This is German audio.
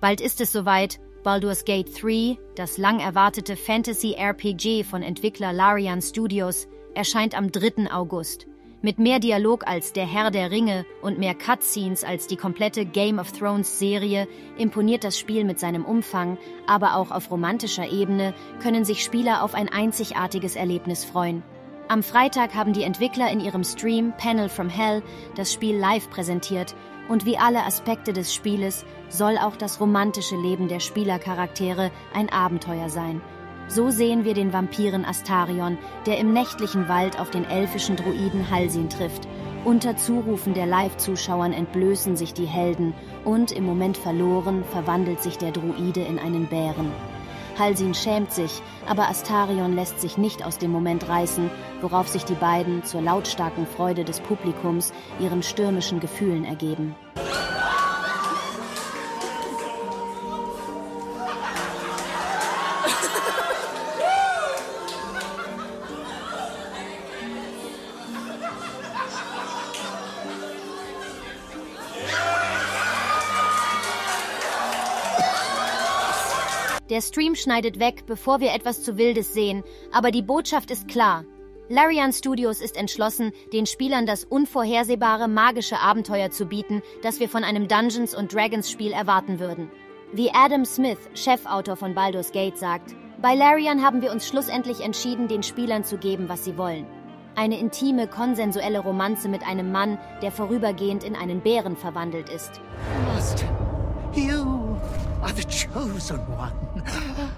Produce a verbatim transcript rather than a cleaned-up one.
Bald ist es soweit. Baldur's Gate drei, das lang erwartete Fantasy-R P G von Entwickler Larian Studios, erscheint am dritten August. Mit mehr Dialog als Der Herr der Ringe und mehr Cutscenes als die komplette Game of Thrones-Serie imponiert das Spiel mit seinem Umfang, aber auch auf romantischer Ebene können sich Spieler auf ein einzigartiges Erlebnis freuen. Am Freitag haben die Entwickler in ihrem Stream Panel from Hell das Spiel live präsentiert und wie alle Aspekte des Spieles soll auch das romantische Leben der Spielercharaktere ein Abenteuer sein. So sehen wir den Vampiren Astarion, der im nächtlichen Wald auf den elfischen Druiden Halsin trifft. Unter Zurufen der Live-Zuschauern entblößen sich die Helden und im Moment verloren verwandelt sich der Druide in einen Bären. Halsin schämt sich, aber Astarion lässt sich nicht aus dem Moment reißen, worauf sich die beiden zur lautstarken Freude des Publikums ihren stürmischen Gefühlen ergeben. Der Stream schneidet weg, bevor wir etwas zu Wildes sehen, aber die Botschaft ist klar. Larian Studios ist entschlossen, den Spielern das unvorhersehbare, magische Abenteuer zu bieten, das wir von einem Dungeons and Dragons Spiel erwarten würden. Wie Adam Smith, Chefautor von Baldur's Gate, sagt, bei Larian haben wir uns schlussendlich entschieden, den Spielern zu geben, was sie wollen. Eine intime, konsensuelle Romanze mit einem Mann, der vorübergehend in einen Bären verwandelt ist. Master, you are the chosen one.